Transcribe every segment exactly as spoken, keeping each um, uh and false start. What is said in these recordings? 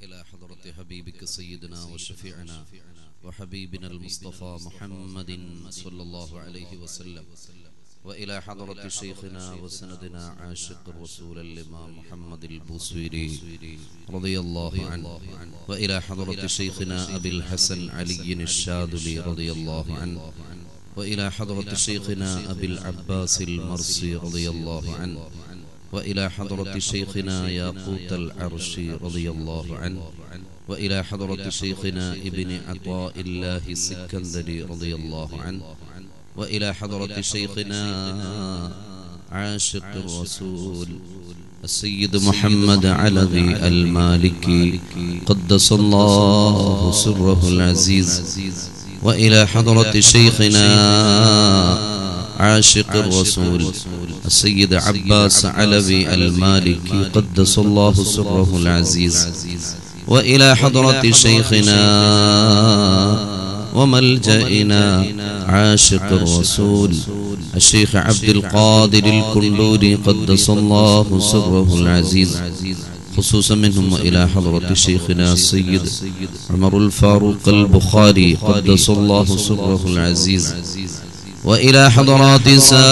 إلى حضرة حبيبك سيدنا وشفيعنا وحبيبنا المصطفى محمد صلى الله عليه وسلم، وإلى حضرة شيخنا وسندنا عاشق الرسول الإمام محمد البوصيري رضي الله عنه، وإلى حضرة شيخنا أبي الحسن علي الشاذلي رضي الله عنه، وإلى حضرة شيخنا أبي العباس المرسي رضي الله عنه، وإلى حضرة شيخنا ياقوت العرش رضي الله عنه، وإلى حضرة شيخنا ابن عطاء الله السكندري رضي الله عنه، وإلى حضرة شيخنا عاشق الرسول السيد محمد علوي المالكي قدس الله سره العزيز، وإلى حضرة شيخنا عاشق الرسول السيد عباس علوي المالكي قدس الله سره العزيز، وإلى حضرة شيخنا وملجئنا عاشق الرسول الشيخ عبد القادر الكندوري قدس الله سره العزيز خصوصا منهم، وإلى حضرة شيخنا السيد عمر الفاروق البخاري قدس الله سره العزيز، وإلى حضرات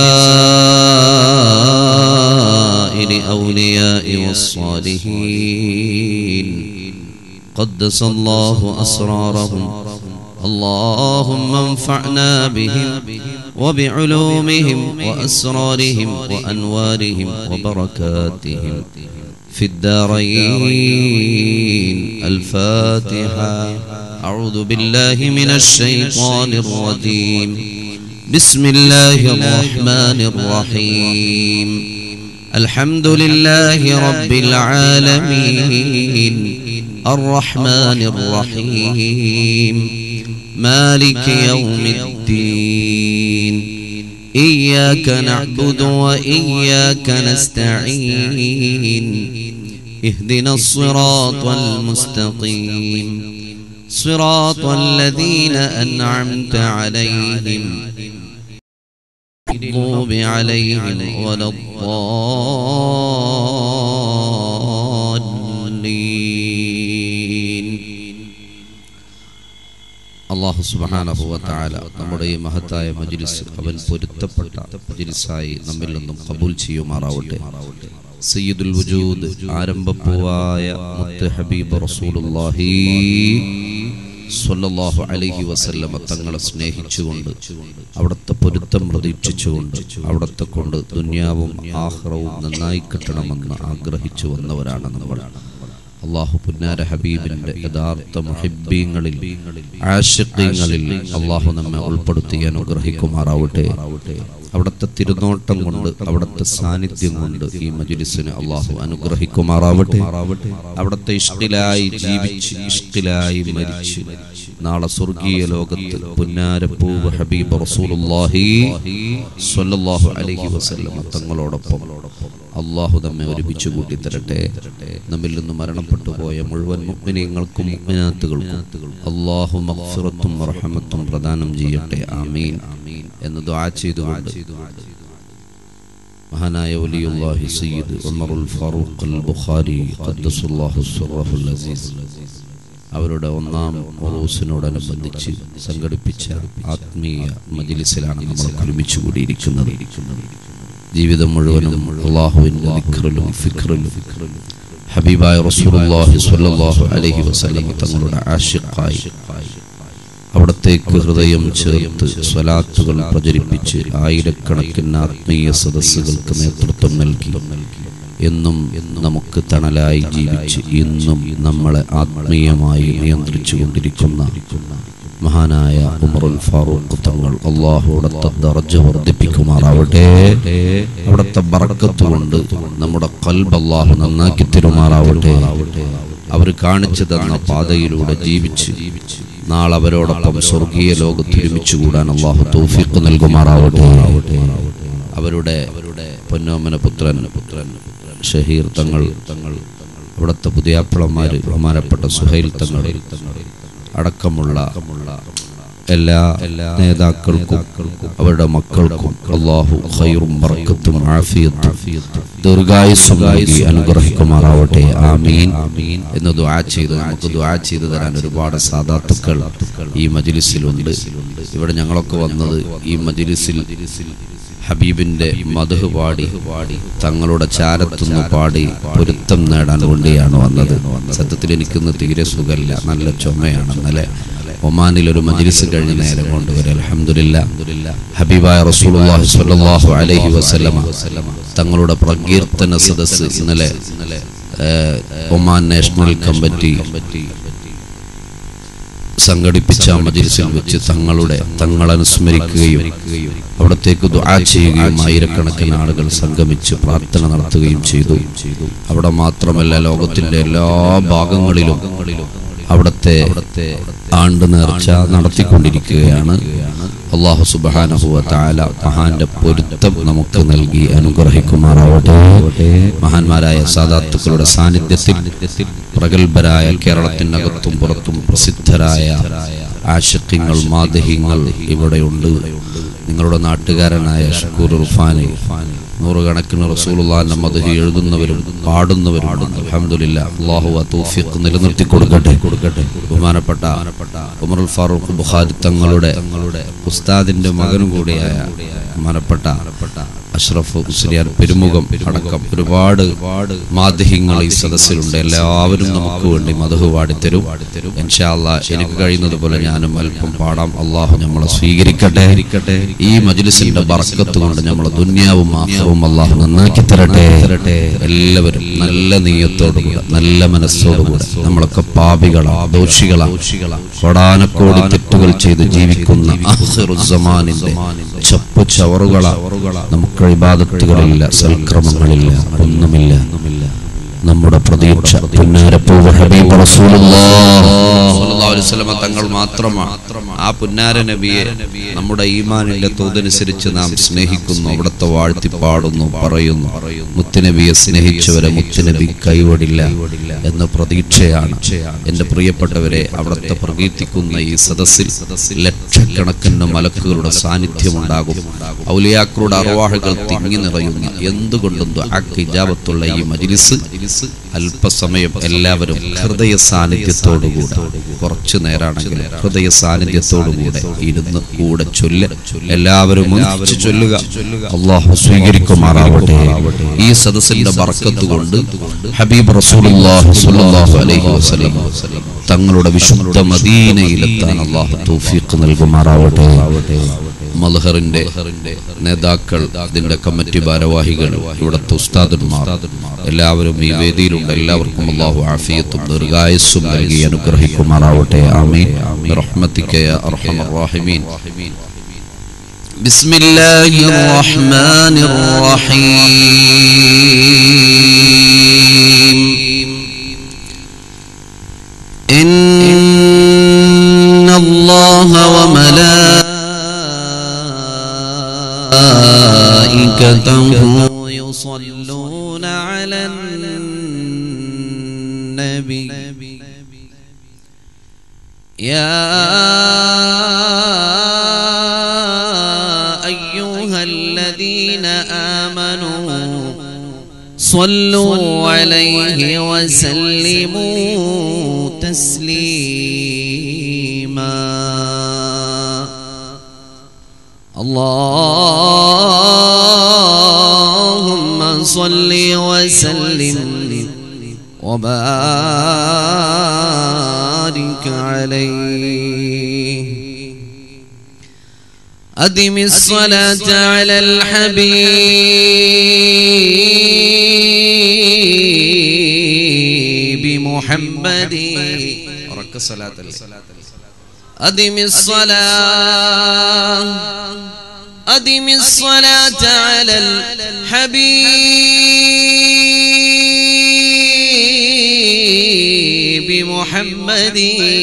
سائر أولياء والصالحين قدس الله أسرارهم. اللهم انفعنا بهم وبعلومهم وأسرارهم وأنوارهم وبركاتهم في الدارين. الفاتحة. أعوذ بالله من الشيطان الرجيم. بسم الله الرحمن الرحيم. الحمد لله رب العالمين الرحمن الرحيم مالك يوم الدين. إياك نعبد وإياك نستعين. اهدنا الصراط المستقيم صراط الذين أنعمت عليهم المغضوب عليهم ولا الضالين. അല്ലാഹു സുബ്ഹാനഹു വ തആല നമ്മുടെ ഈ മഹത്തായ മജ്ലിസ് അവൻ പൊരുത്തപ്പെട്ട മജ്ലിസായി നമ്മിൽ നിന്നും ഖബൂൽ ചെയ്യുമാറാവട്ടെ. സയ്യിദുൽ വജൂദ് ആരംഭപ്പൂവായ മുത്ത് ഹബീബ് റസൂലുള്ളാഹി സ്വല്ലല്ലാഹു അലൈഹി വസല്ലമ തങ്ങളെ സ്നേഹിച്ചുകൊണ്ട് അവിടുത്തെ പൊരുത്തം പ്രതീക്ഷിച്ചുകൊണ്ട് അവിടുത്തെ കൊണ്ട് ദുനിയാവും ആഖിറവും നന്നായി കിട്ടണമെന്ന് ആഗ്രഹിച്ചു വന്നവരാണ് നമ്മൾ. അല്ലാഹു പുന്നാര ഹബീബിന്റെ യഥാർത്ഥ മുഹിബ്ബീങ്ങളിൽ ആശിഖീങ്ങളിൽ അല്ലാഹു നമ്മെ ഉൾപ്പെടുത്തി അനുഗ്രഹിക്കുമാറാവട്ടെ. അവിടുത്തെ തിരുനോട്ടം കൊണ്ട് അവിടുത്തെ സാന്നിധ്യം കൊണ്ട് ഈ മജ്ലിസിനെ അല്ലാഹു അനുഗ്രഹിക്കുമാറാവട്ടെ. അവിടുത്തെ ഇഷ്കിലായി ജീവിച്ച് ഇഷ്കിലായി മരിച്ച് നാളെ സ്വർഗീയ ലോകത്ത് പുന്നാരപ്പൂവ് ഹബീബ് റസൂലുള്ളാഹി സ്വല്ലല്ലാഹു അലൈഹി വസല്ലം തങ്ങളോടൊപ്പം അല്ലാഹു നമ്മെ ഒരുമിച്ച് കൂട്ടി തരട്ടെ. നമ്മിൽ നിന്ന് മരണപ്പെട്ടു പോയ മുഴുവൻ മുഅ്മിനീങ്ങൾക്കും മുഅ്മിനാത്തുകൾക്കും അല്ലാഹു മഗ്ഫിറത്തും റഹ്മത്തും പ്രദാനം ചെയ്യട്ടെ. ആമീൻ എന്ന് ദുആ ചെയ്തുകൊണ്ട് മഹാനായ വലിയുല്ലാഹി സയ്യിദ് ഉമറുൽ ഫാറൂഖ് അൽ ബുഖാരി ഖദ്ദസുല്ലാഹു സിറഹുൽ അസീസ് അവരുടെ ഒന്നാം ഉറൂസിനോടനുബന്ധിച്ച് സംഘടിപ്പിച്ച ആത്മീയ മജ്ലിസിലാണ് നമ്മൾ ഒരുമിച്ച് കൂടിയിരിക്കുന്നത്. ജീവിതം മുഴുവനും അല്ലാഹുവിന്റെ ദിക്റിലും ഫിക്റിലും ഹബീബായ റസൂലുള്ളാഹി സ്വല്ലല്ലാഹു അലൈഹി വസല്ലം തങ്ങളുടെ ആശിഖായി അവിടത്തേക്ക് ഹൃദയം ചേർത്ത് സ്വലാത്തുകൾ പ്രചരിപ്പിച്ച് ആയിരക്കണക്കിന് ആത്മീയ സദസ്സുകൾക്ക് നേതൃത്വം നൽകി എന്നും നമുക്ക് തണലായി ജീവിച്ച് ഇന്നും നമ്മളെ ആത്മീയമായി നിയന്ത്രിച്ചു കൊണ്ടിരിക്കുന്ന മഹാനായ ഉമറുൽ ഫാറൂഖ് തങ്ങൾ അല്ലാഹു അവിടുത്തെ ദർജ വർദ്ധിപ്പിക്കുമാറാവട്ടെ. അവിടുത്തെ ബറക്കത്ത് കൊണ്ട് നമ്മുടെ ഖൽബ് അല്ലാഹു നന്നാക്കി തരുമാറാവട്ടെ. അവർ കാണിച്ചു തന്ന പാതയിലൂടെ ജീവിച്ച് നാളെ അവരോടൊപ്പം സ്വർഗീയ ലോകത്ത് ഒരുമിച്ച് കൂടാൻ അല്ലാഹു തൗഫീഖ് നൽകുമാറാവട്ടെ. അവരുടെ പൊന്നോമന പുത്രൻ പുത്രൻ ഷഹീർ തങ്ങൾ തങ്ങൾ അവിടുത്തെ പുതിയാപ്പിളമാര് ബഹുമാനപ്പെട്ട സുഹൈൽ തങ്ങൾ അടക്കമുള്ള എല്ലാ നേതാക്കൾക്കും അവരുടെ മക്കൾക്കും അല്ലാഹു ഖൈറും ബറക്കത്തും ആഫിയത്തും ദീർഘായുസ്സും നൽകി അനുഗ്രഹിക്കുമാറാവട്ടെ. ആമീൻ എന്ന് ദുആ ചെയ്തു. നമുക്ക് ദുആ ചെയ്തു തരാൻ ഒരുപാട് സാദാത്തുക്കൾ ഈ മജ്ലിസിലുണ്ട്. ഇവിടെ ഞങ്ങളൊക്കെ വന്നത് ഈ മജ്ലിസിൽ ഹബീബിന്റെ മദ്ഹ് പാടി തങ്ങളുടെ ചാരത്തുനിന്ന് പാടി പൊരുത്തം നേടാൻ വേണ്ടിയാണ് വന്നത്. സത്യത്തിൽ എനിക്കിന്ന് തീരെ സുഖമില്ല, നല്ല ചുമയാണ്. ഇന്നലെ ഒമാനിൽ ഒരു മജ്ലിസ് കഴിഞ്ഞ നേരം കൊണ്ടുവരെ അൽഹംദുലില്ലാഹ് ഹബീബായ റസൂലുള്ളാഹി സ്വല്ലല്ലാഹു അലൈഹി വസല്ലമ തങ്ങളുടെ പ്രകീർത്തന സദസ്സ് ഇന്നലെ ഒമാൻ നാഷണൽ കമ്മിറ്റി സംഘടിപ്പിച്ച മജ്ലിസിൽ വെച്ച് തങ്ങളുടെ തങ്ങളെ അനുസ്മരിക്കുകയും അവിടത്തേക്ക് ദുആ ചെയ്യുകയും ആയിരക്കണക്കിന് ആളുകൾ സംഗമിച്ച് പ്രാർത്ഥന നടത്തുകയും ചെയ്തു. അവിടെ മാത്രമല്ല, ലോകത്തിന്റെ എല്ലാ ഭാഗങ്ങളിലും അവിടത്തെ ആണ്ട് നേർച്ച നടത്തിക്കൊണ്ടിരിക്കുകയാണ്. അല്ലാഹു സുബ്ഹാനഹു വ തആല മഹാന്റെ പൊരുത്തം നമുക്ക് നൽകി അനുഗ്രഹിക്കുമാറാവട്ടെ. മഹാന്മാരായ സാദാത്തുക്കളുടെ സാന്നിധ്യത്തിൽ പ്രഗത്ഭരായ കേരളത്തിനകത്തും പുറത്തും പ്രസിദ്ധരായ ആശിഖീങ്ങൾ മാദിഹീങ്ങൾ ഇവിടെയുണ്ട്. നിങ്ങളുടെ നാട്ടുകാരനായ ഷുക്കൂർ ഉർഫാനി, നൂറുകണക്കിന് റസൂലുള്ളാഹിന്റെ മദ്ഹ് എഴുതുന്നവരും പാടുന്നവരും അൽഹംദുലില്ലാഹ്. അല്ലാഹു തൗഫീഖ് നിലനിർത്തി കൊടുക്കട്ടെ കൊടുക്കട്ടെ ബഹുമാനപ്പെട്ട ഉമറുൽ ഫാറൂഖ് ബുഖാരി തങ്ങളുടെ ഉസ്താദിന്റെ മകനും കൂടിയായ ബഹുമാനപ്പെട്ട അഷ്റഫ് മുസ്ലിയാർ പെരുമുഖം അടക്കം ഒരുപാട് മാദിഹീങ്ങൾ ഈ സദസ്സിലുണ്ട്. എല്ലാവരും നമുക്ക് വേണ്ടി മദ്ഹ് പാടിത്തരും ഇൻഷാ അല്ലാഹ്. എനിക്ക് കഴിയുന്നത് പോലെ ഞാനും അല്പം പാടാം. അല്ലാഹു നമ്മളെ സ്വീകരിക്കട്ടെ. ഈ മജ്ലിസിന്റെ ബർക്കത്ത് കൊണ്ട് നമ്മളെ ദുനിയാവും ആഖിറവും അല്ലാഹു നന്നാക്കി തരട്ടെ. എല്ലാവരും നല്ല നിയ്യത്തോടുകൂടെ നല്ല മനസ്സോടുകൂടെ, നമ്മളൊക്കെ പാപികളാ ദോഷികളാ കോടാനക്കോടി തെറ്റുകൾ ചെയ്ത് ജീവിക്കുന്ന ആഖിറുസ്സമാനിന്റെ ചപ്പു ചവറുകളാ. നമുക്ക് ഇബാദത്തുകളില്ല, സൽക്രമങ്ങളില്ല, ഒന്നുമില്ല. നമ്മുടെ പ്രതീക്ഷ പുന്നാരപ്പൂവ് ഹബീബ് റസൂലുള്ളാഹി സ്വല്ലല്ലാഹു അലൈഹി വസല്ലം തങ്ങൾ മാത്രമാണ്. ആ പുന്നാര നബിയെ നമ്മുടെ ഈമാനിന്റെ തോതനുസരിച്ച് നാം സ്നേഹിക്കുന്നു, അവിടുത്തെ വാഴ്ത്തി പാടുന്നു, പറയുന്നു. മുത്തുനബിയെ സ്നേഹിച്ചവരെ മുത്തുനബി കൈവിടില്ല എന്ന പ്രതീക്ഷയാണ്. എന്റെ പ്രിയപ്പെട്ടവരെ, അവിടുത്തെ പ്രകീർത്തിക്കുന്ന ഈ സദസ്സിൽ ലക്ഷക്കണക്കിന് മലക്കുകളുടെ സാന്നിധ്യം ഉണ്ടാകും. ഔലിയാക്കളുടെ അർവാഹുകൾ തിങ്ങി നിറയുന്ന, എന്തുകൊണ്ടും ദുആക്ക് ഇജാബത്തുള്ള ഈ മജ്ലിസ് അല്പസമയം എല്ലാവരും ഹൃദയ സാന്നിധ്യത്തോടുകൂടെ, കുറച്ചു നേരാണെങ്കിലും ഹൃദയ സാന്നിധ്യത്തോടുകൂടെ ഇരുന്ന് കൂടെ ചൊല്ല്. എല്ലാവരും ഒന്നിച്ച് ചൊല്ലുക. അല്ലാഹു സ്വീകരിക്കുമാറാവട്ടെ. ഈ സദസ്സിന്റെ ബർക്കത്ത് കൊണ്ട് ഹബീബ് റസൂലുള്ളാഹി സ്വല്ലല്ലാഹു അലൈഹി വസല്ലം തങ്ങളുടെ വിശുദ്ധ മദീനയിലെത്താൻ അല്ലാഹു തൗഫീഖ് നൽകുമാറാവട്ടെ. മൽഹറിന്റെ നേതാക്കൾ, ഇതിന്റെ കമ്മിറ്റി ഭാരവാഹികൾ, ഇവിടുത്തെ ഉസ്താദന്മാർ എല്ലാവരും ഈ വേദിയിലുണ്ട്. എല്ലാവർക്കും അല്ലാഹു ആഫിയത്തും ദീർഘായുസ്സും നൽകി അനുഗ്രഹിക്കുമാറാവട്ടെ. ആമീൻ ബിറഹ്മതിക യാ അർഹമർ റഹീമീൻ. ബിസ്മില്ലാഹിർ റഹ്മാനിർ റഹീം. ഇന്നല്ലാഹ വ മലായികതഹു യുസല്ലൂന അലൻ നബി യാ അയ്യുഹല്ലദീന ആമനൂ സ്വല്ലൂ അലൈഹി വസല്ലിമൂ തസ്ലീമാ. اللهم صل وسلم وبارك عليه. أدم الصلاة على الحبيب محمد. أدم الصلاة أدم الصلاة على الحبيب محمد.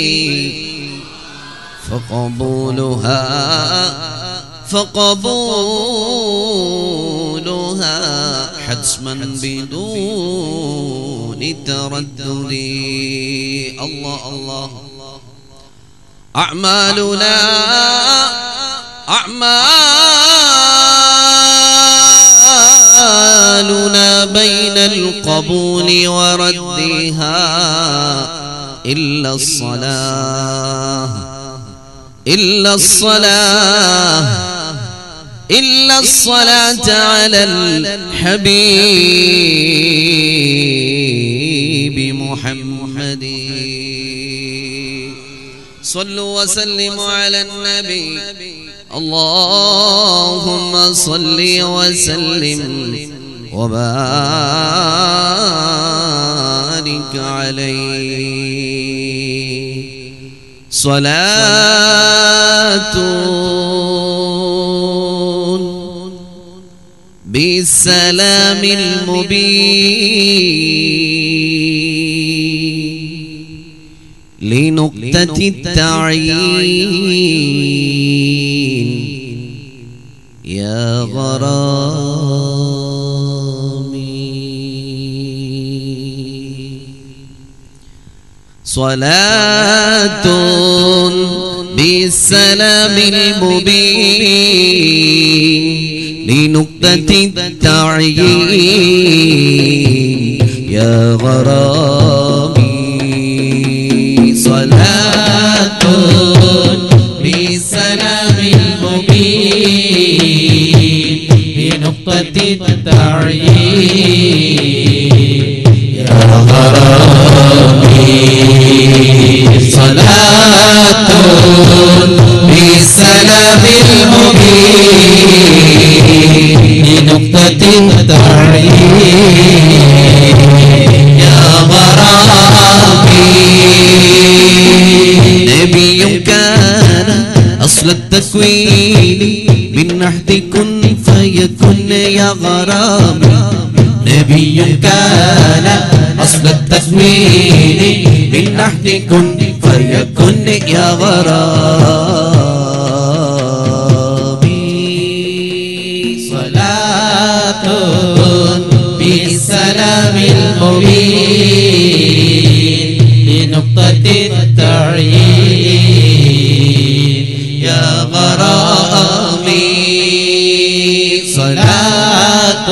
فقبولها فقبولها حتما بدون تردد. الله الله أعمالنا أعمالنا بين القبول وردها إلا الصلاة إلا الصلاة إلا الصلاة على الحبيب محمد صلوا وسلموا على النبي اللهم صل وسلم وبارك عليه صلاة بالسلام المبين لنقطة التعيين يا غرامي صلاة بالسلام المبين لنقطة التعيين يا غرامي صلاة بالسلام المبين لنقطة التعيين يا غرامي صلاة بالسلام المبين لنقطة التعيين يا غرامي نبي كان أصل التكوين من نحت كن فيكن يا غرامي نبي كان أصل التكوين من نحت كن فيكن يا غرامي صلاة بالسلام المبين لنقطة التعيين يا غرامي صلاة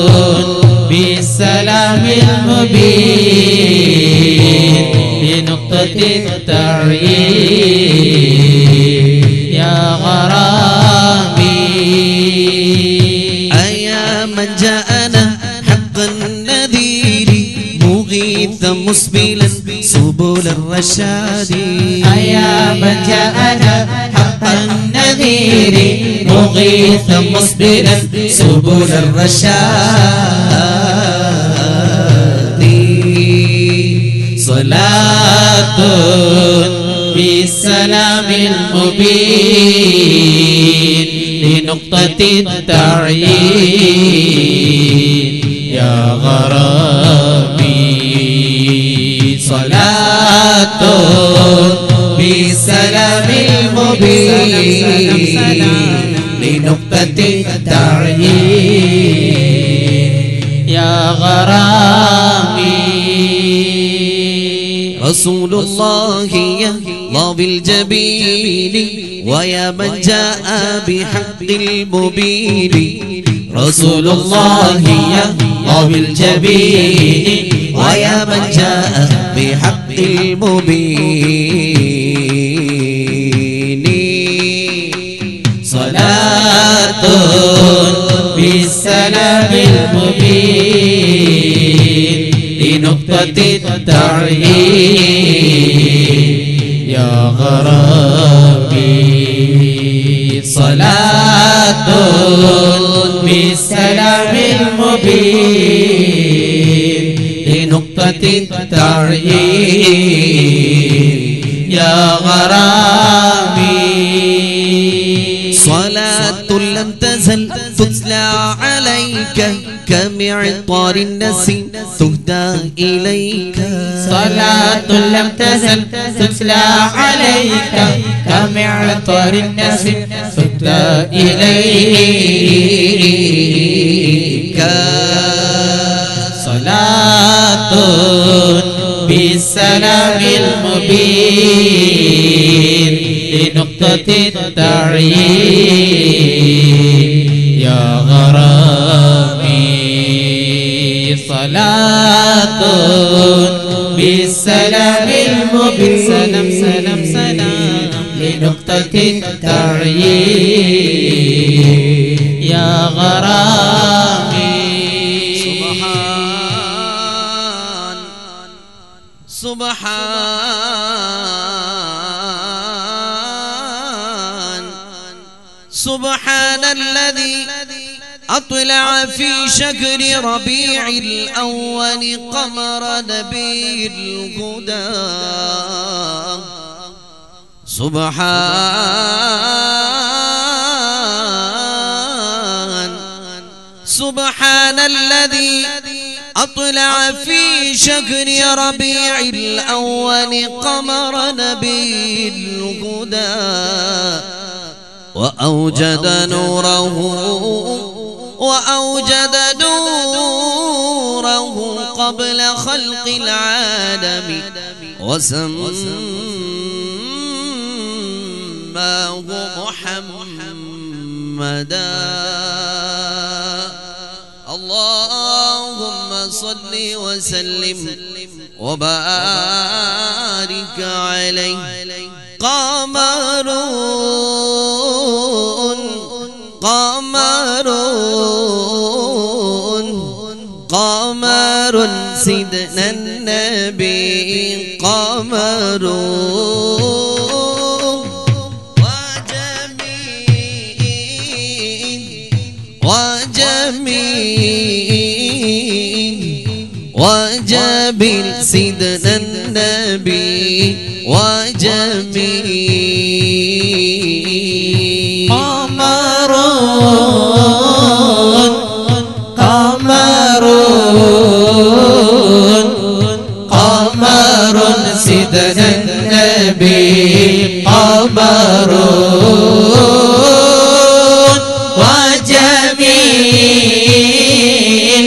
بالسلام المبين لنقطة التعيين يا غرامي أيا من جاءنا حق النذير مغيثا مسبلا سبل الرشاد أيا من جاءنا حق النذير مغيثا مسبلا سبل الرشاد صلاة بالسلام المبين لنقطة التعيين يا غرامي صلاة بالسلام المبين لنقطة التعيين يا غرامي رسول الله يا الله بالجبين ويا من جاء بحق المبين رسول الله يا الله بالجبين ويا من جاء بحق المبين صلاة بالسلام المبين لنقطة التعيين يا غرامي صلاة بالسلام المبين لنقطة التعيين يا غرامي صلاة لم تزل تتلى عليك كمعطار النسيم تهدى إليك صلاة لم تزل تتلى عليك كمعطار النسيم تهدى إليك صلاة بالسلام المبين لنقطة التعيين يا غرامي صلاة بالسلام المبين سلام سلام سلام لنقطة التعيين يا غرامي سبحان سبحان سبحان الذي أطلع في شهر ربيع الأول قمر نبي الهدى سبحان سبحان الذي أطلع في شهر ربيع الأول قمر نبي الهدى وأوجد نوره وأوجد نوره قبل خلق العالم وسماه محمدا اللهم صل وسلم وبارك عليه قمرون قمرون قمر سيدنا النبي قمرون وجميل وجميل وجميل سيدنا النبي وجميل قمرون قمرون قمرون سيدنا النبي قمرون وجميل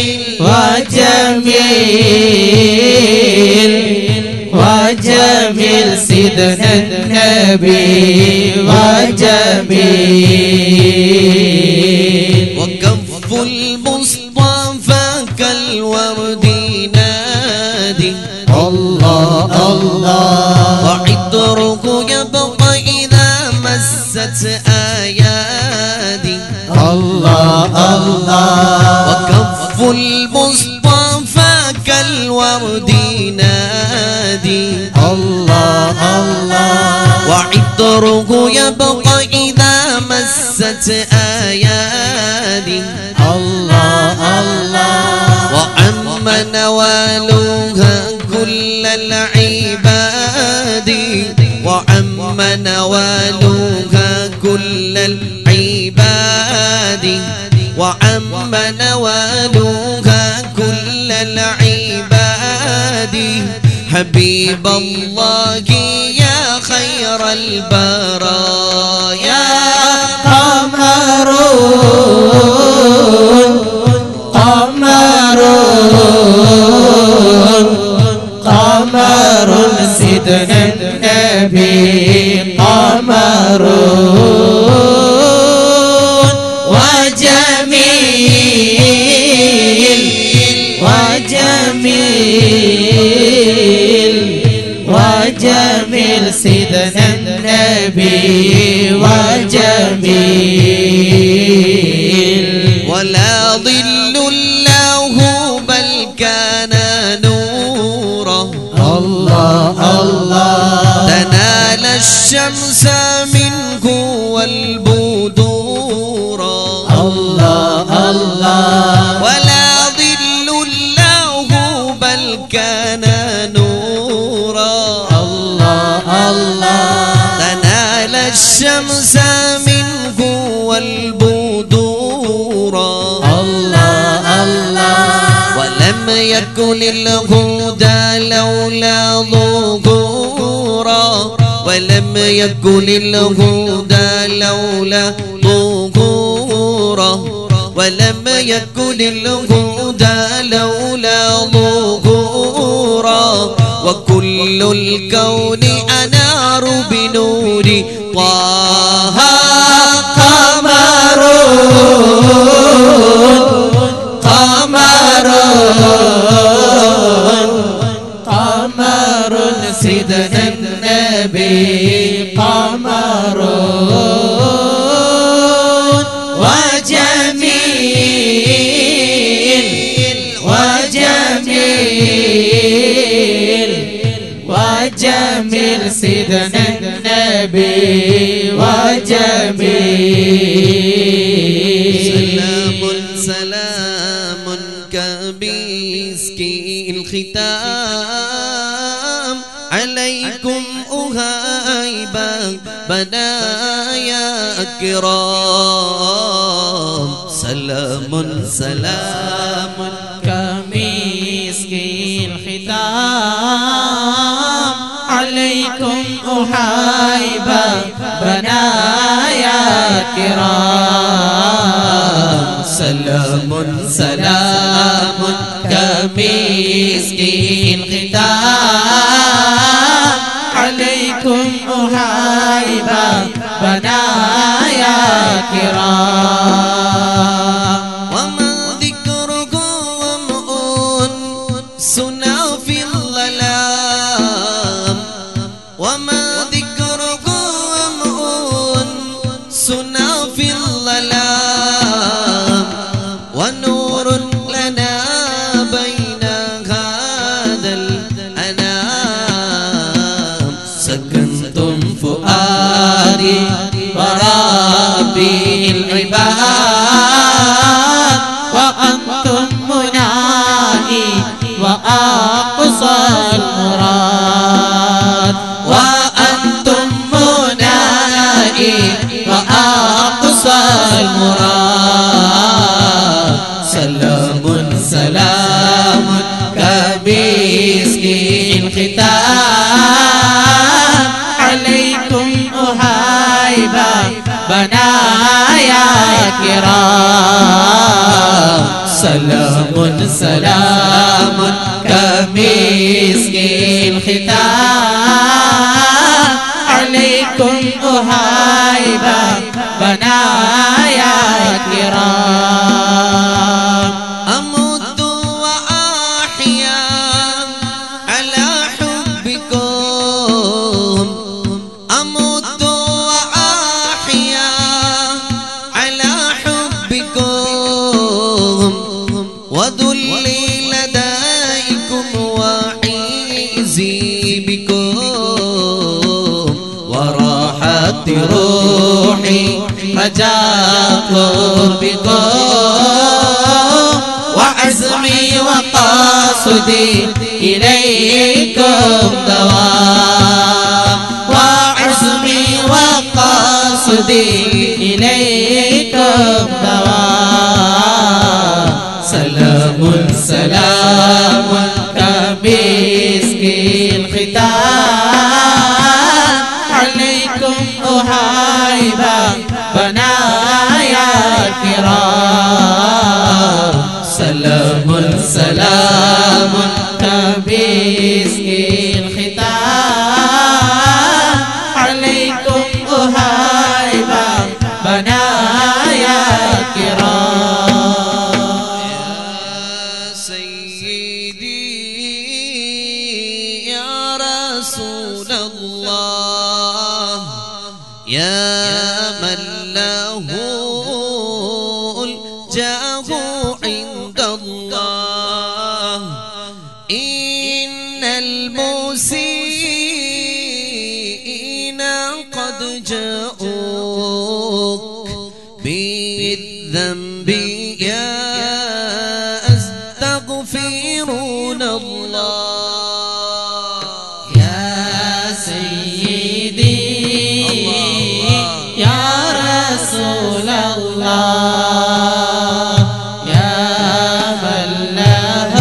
وجميل وجميل سيدنا النبي وجميل وكف المصطفى كالورد نادي الله الله وعطرك يبقى إذا مست آيادي الله الله وكف المصطفى كالورد نادي الله الله وعطره يبقى إذا مست آيادي الله الله وعم نوالها كل العباد وعم نوالها كل العباد وعم نوالها كل العباد حبيب الله يا خير البرايا قمرون قمرون قمرون سيدنا النبي قمرون وجميل وجميل وجميل سيدنا النبي وجميل ولا ظل الله بل كان نورا الله الله تنال الشمس منه والبدور الله الله ولا ظل الله بل كان نورا الله الله تنال الشمس منه والبدور الله الله ولم يكن الهدى لولا ظهورا ولم يكن الهدى لولا ظهورا ولم يكن الهدى لولا ظهورا وكل الكون أنار بنور نور طه قمر قمر قمر سيدنا النبي قمر وجميل وجميل وجميل سيدنا النبي وجميل سلام سلام كمسك الختام عليكم أهيبا بنايا كرام سلام سلام كمسك الختام عليكم أهيبا بنايا كرام سلام سلام كمسك الختام عليكم أهيبا بنايا كرام وما ذكركم أنسنا في الظلام وما ذكركم أنسنا في الظلام ونور لنا بين هذا الأنام سكنتم فؤادي وربي العباد وأنتم منائي وأقصى المراد وأنتم منائي وأقصى المراد سلام سلام كمسك الختام عليكم أهيبا بنايا كرام سلام سلام كمسك الختام عليكم أهيبا بنايا كرام أمد وأحيا على حبكم أمد وأحيا على حبكم وذلي لديكم وعيزي بكم وراحت روحي رجاء قربكم وعزمي وقاصدي إليكم دوام وعزمي وقاصدي إليكم دوام سلام سلام كمسك الختام عليكم أهيبا بنايا كرام سلام سلام كمسك الختام عليكم أهيبا بنايا كرام يا سيدي يا رسول الله يا من له الجاه عند الله إن المسيئين قد جاءوك بالذنب يا أستغفرون الله يا سيدي يا رسول الله يا من له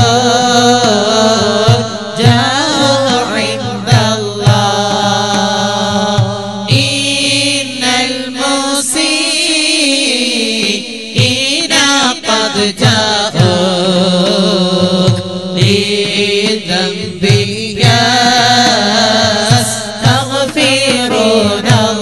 جاه عند الله إن المسيئين قد جاءوك بالذنب يستغفرون الله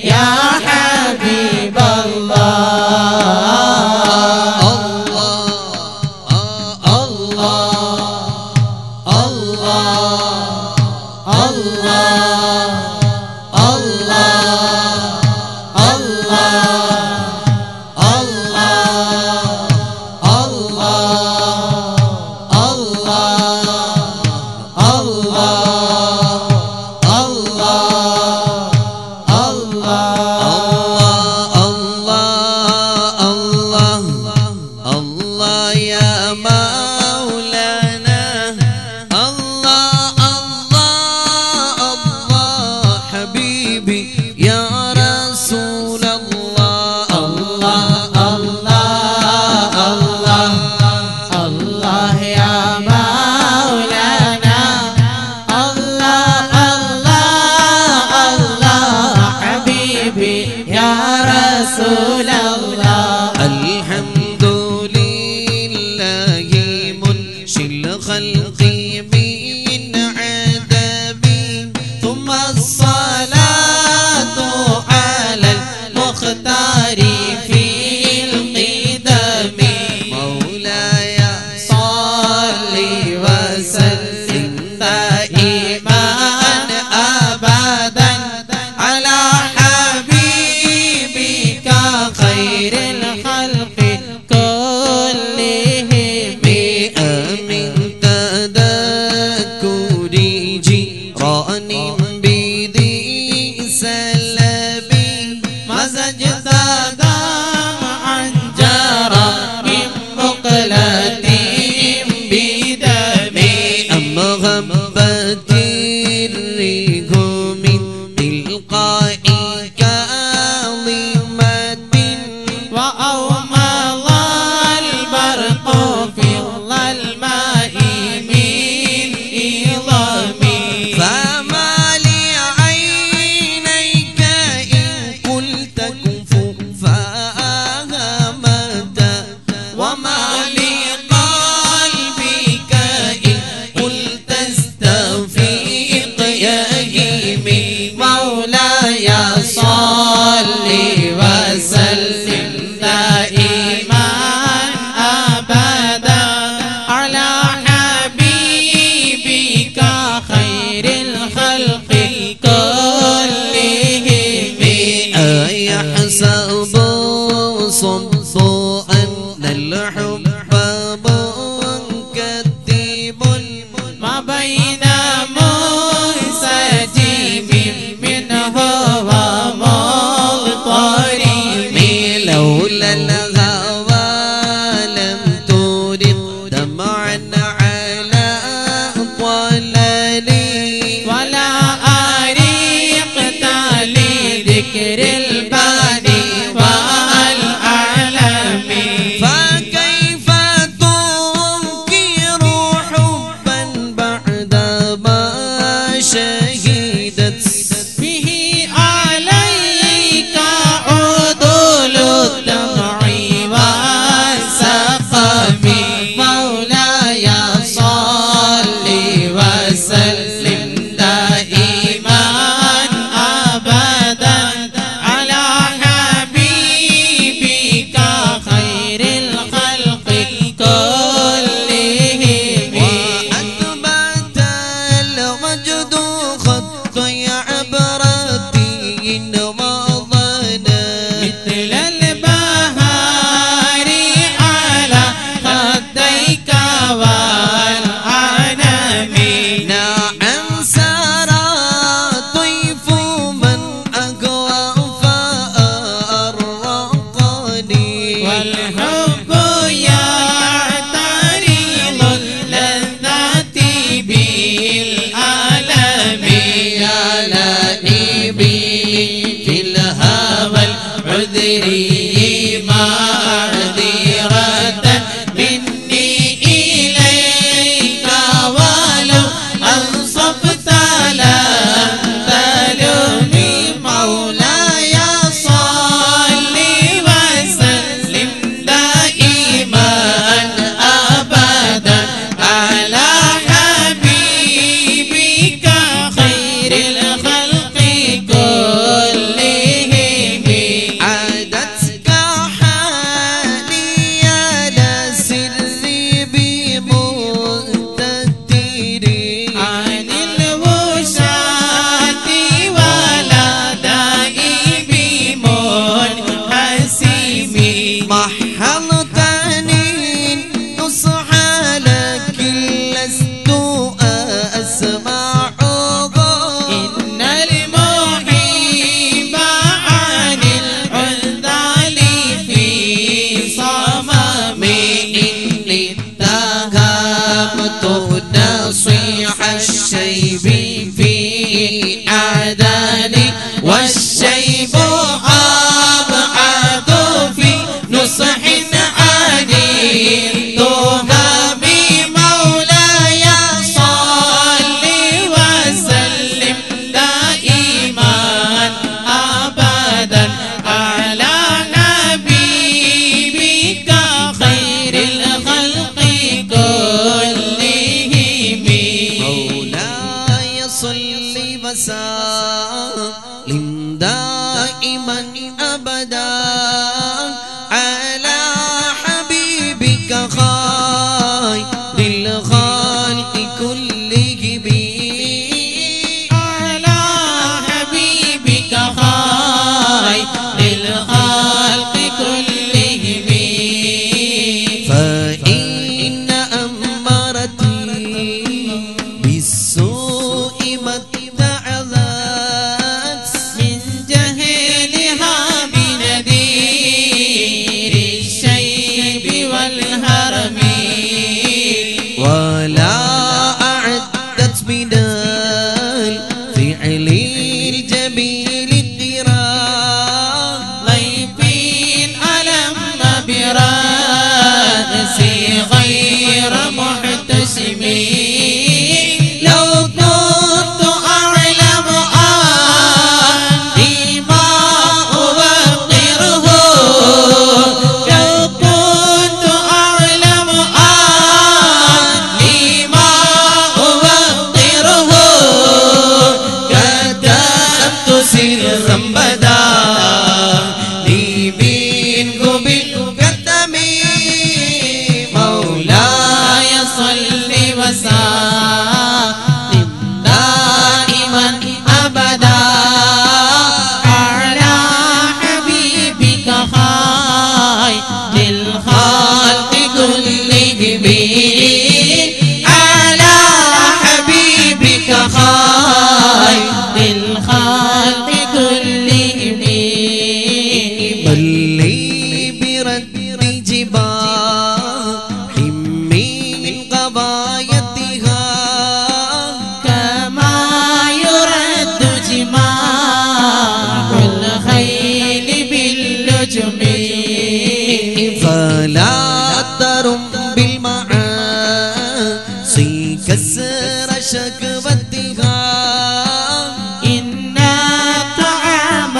يا حبيب الله الله الله وسلم دائما أبدا دائما أبدا على حبيبك خير الخلق كلهم على حبيبك خير الخلق كلهم فإن أمارتي بالسوء ما اتعظت من جهلها بنذير الشيب والهرم ولا أعدت من الفعل الجميل الدراء ضيفين ألم برأسي غير محتشمين لو كنت أعلم أني ما أوقره لو كنت أعلم أني ما أوقره كتبت سرا بدا لي منه بالكتم مولاي صل وسلم دائما أبدا على حبيبك خير الخلق كلهم على حبيبك خير الخلق كلهم بل لي برد جباه من قضايتها كما يرد جماح الخيل باللجم فلا ترم بالمعاصي كسر شكوتها إن الطعام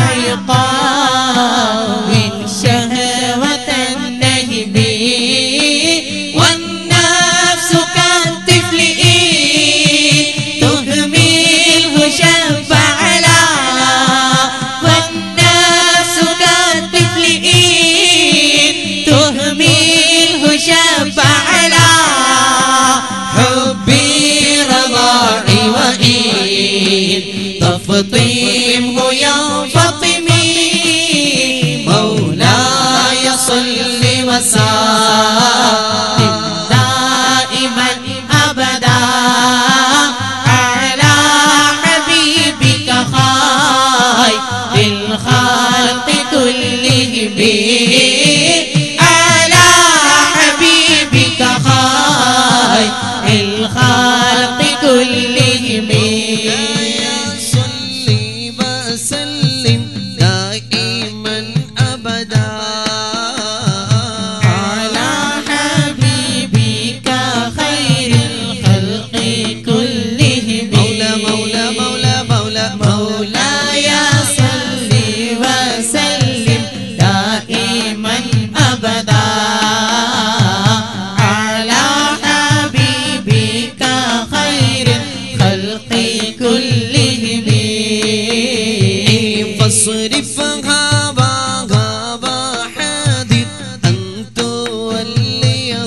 يقاوي شهوة النهب والنفس كالطفل تهمله شب على والنفس كالطفل تهمله شب على حبي رضاعي وإن تفطيمه ينفطمي مولاي صل وسلم دائما أبدا على حبيبك خير الخلق كلهم على حبيبك خير الخلق كلهم صلي وسلم دائما أبدا على حبيبك خير الخلق كلهم مولى مولى مولى مولى مولاي صل وسلم دائما أبدا على حبيبك خير الخلق كلهم فاصرفها وغابا حادث أن توليه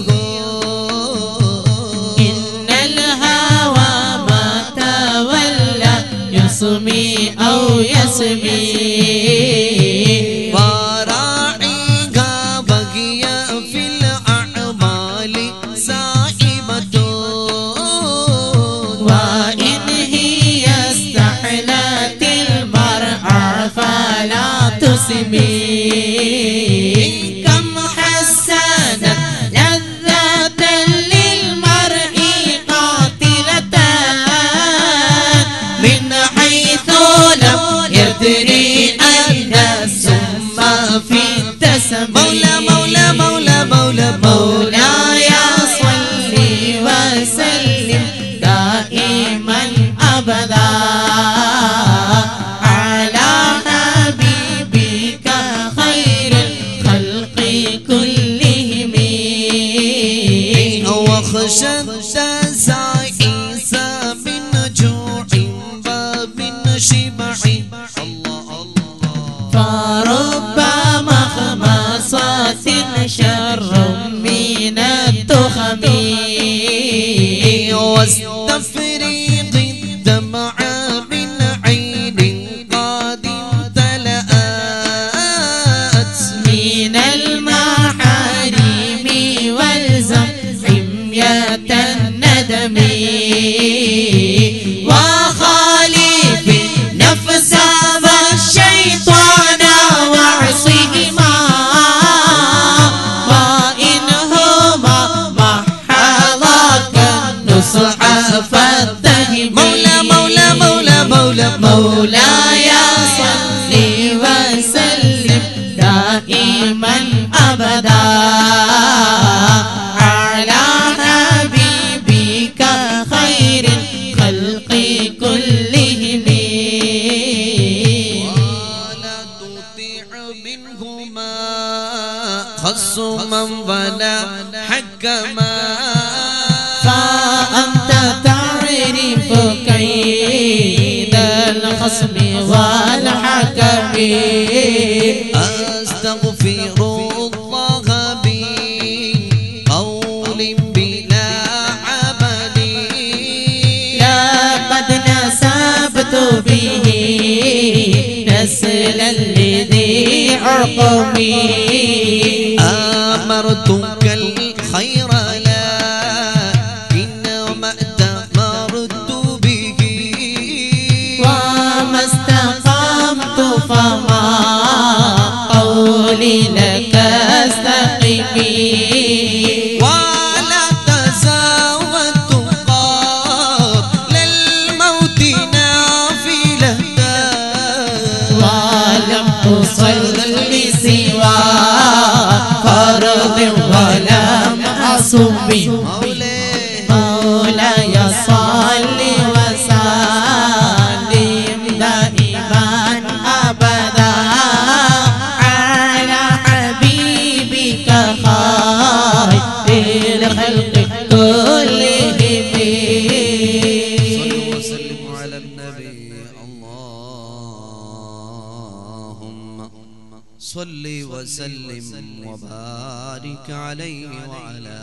إن الهوى ما تولى يسمي أو يسمي وراعيها بقي في الأعمال سائمة وإن هي استحلت المرعى فلا تسمي كم حسنت لذة للمرء قاتلة من حيث لم يدري أن السم في التسمي مولى مولى مولى مولى مولاي صل وسلم دائما أبدا على حبيبك خير الخلق كلهم واخشى التسائس من جوع ومن شبع الله الله فرب مخمصة شر من التخم واستفرغ الدمع من عين قد امتلأت من المحارم والزم حمية الندم وخالف النفس والشيطان وعصيهما وإنهما محضاك النصح فاتهم مولى مولى مولى مولى مولاي صل وسلم دائما أبدا على حبيبك خير الخلق كلهم ولا تطيع منهما خصما ولا حكما فأنت تعرف كيد الخصم والحكم أستغفر الله بقول بلا عمل لقد نسبت به نسلا لذي عقم أمرتك الخير لكنما أتمرت به وما استقمت فما قولي لك استقمي ولا تزاودت قبل الموت نافلة ولم أصلي سوى فرض ولم أصب مولاي صل وسلم دائما أبدا على حبيبك خير الخلق كلهم صلوا وسلموا على النبي اللهم صل وسلم وبارك عليه وعلى